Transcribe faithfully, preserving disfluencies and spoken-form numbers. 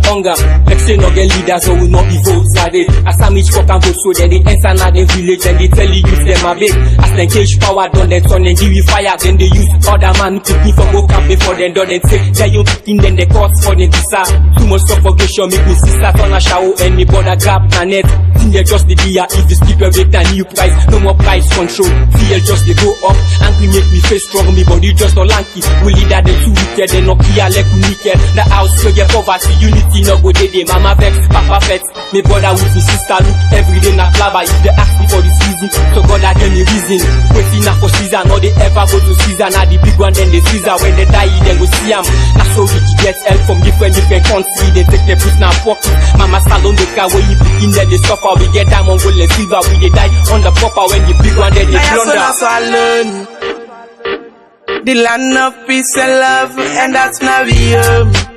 hunger. Like say no get leaders, so will not be votes are they. As some each fuck and vote, so then they enter now the village and they tell you youth them a big. As they cage power done, they turn and give you fire. Then they use other man to me for go camp before they done and say they you fifteen, then they cause for the visa. Too much suffocation make me sister turn a shower and me border grab and net. Think they just the beer if you skip your rate and new price, no more price control. Feel just they go up, angry make me face strong, me body just no lanky. We lead that they too wicked, they no clear like we wicked. The house where you poverty, unity no go day day. Mama vex, papa vex, me brother with me sister look every day na flabber. If they ask me for the season, so God I give me reason. Waiting na for season, or they ever go to season. Now the big one then they Caesar, when they die then go see them. That's so rich get help from different different countries. They take their foot now pocket. Mama salon the car where you begin then they suffer. We get diamond, gold and silver. We they die on the proper when the big one then they plunder. The land of peace and love, and that's Navium.